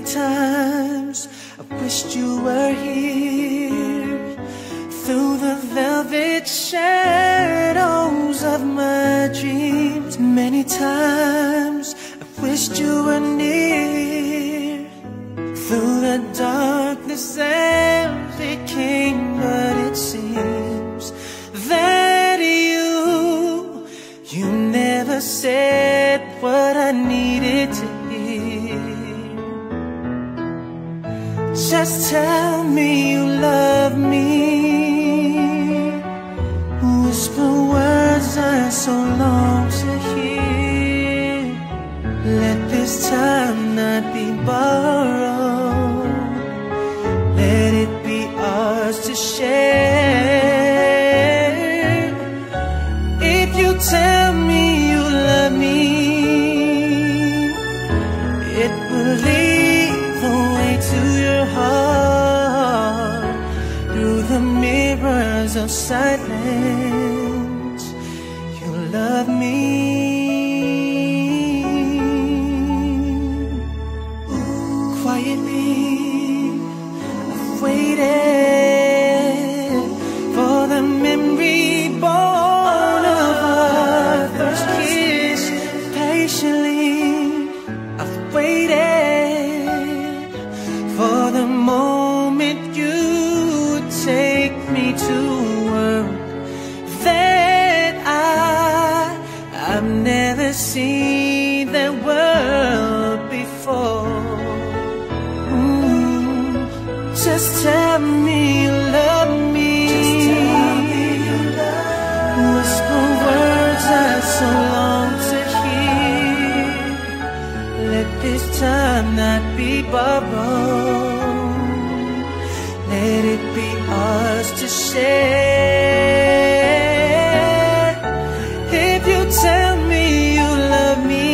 times I wished you were here. Through the velvet shadows of my dreams, many times I wished you were near. Through the darkness as it came, but it seems that you never said what I needed to hear. Just tell me you love me, whisper words I so long to hear. Let this time not be borrowed, let it be ours to share. If you tell me you love me, it will lead the way to your heart. Through the mirrors of silence, you love me. Quietly I've waited for the memory born of our first kiss. Patiently I've waited for the moment you would take me to work that I've never seen that world before. Just tell me you love me, whisper words I so long to hear. Let this time not be borrowed, let it be ours to share. If you tell me you love me,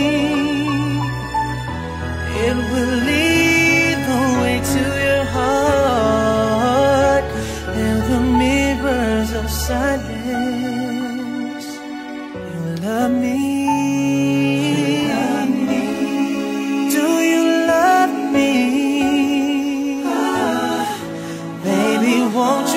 it will lead the way to your heart. And the mirrors of silence, you love me. Do you love me? Baby, won't you